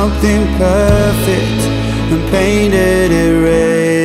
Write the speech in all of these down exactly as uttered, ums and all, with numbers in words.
something perfect and painted it red.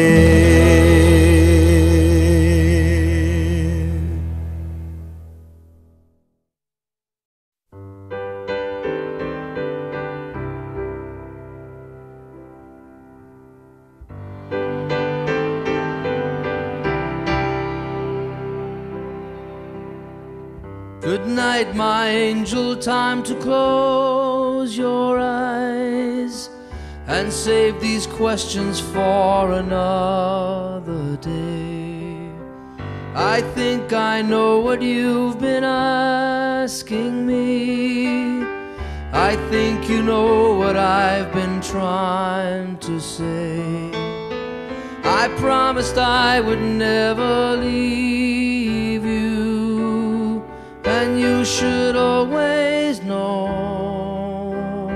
Good night, my angel, time to close your eyes and save these questions for another day. I think I know what you've been asking me. I think you know what I've been trying to say. I promised I would never leave you, and you should always know,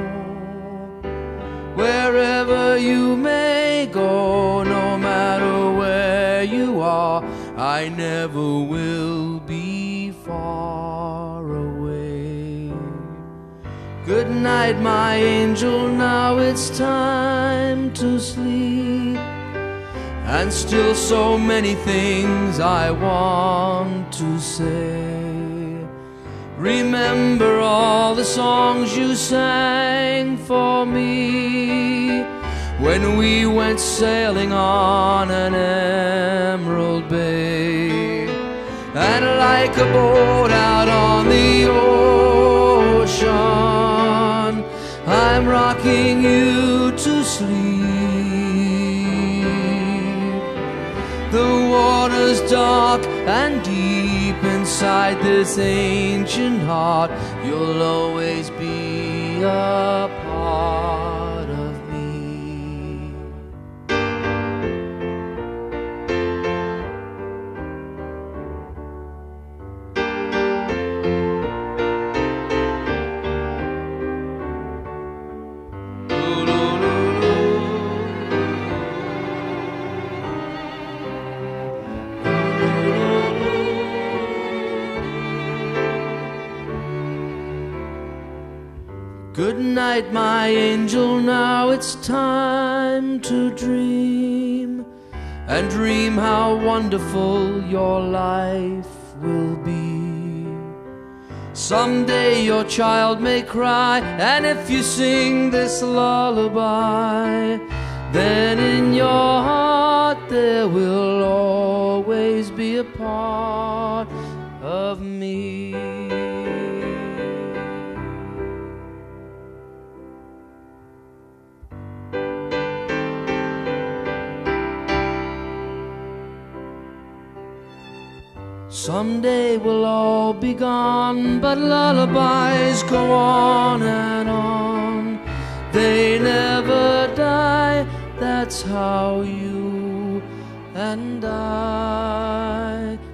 wherever you may go, no matter where you are, I never will be far away. Good night, my angel, now it's time to sleep, and still so many things I want to say. Remember all the songs you sang for me when we went sailing on an emerald bay. And like a boat out on the ocean, I'm rocking you to sleep. The water's dark and deep inside this ancient heart. You'll always be a part of me. Good night, my angel, now it's time to dream, and dream how wonderful your life will be. Someday your child may cry, and if you sing this lullaby, then in your heart there will always be a part of me. Someday we'll all be gone, but lullabies go on and on. They never die, that's how you and I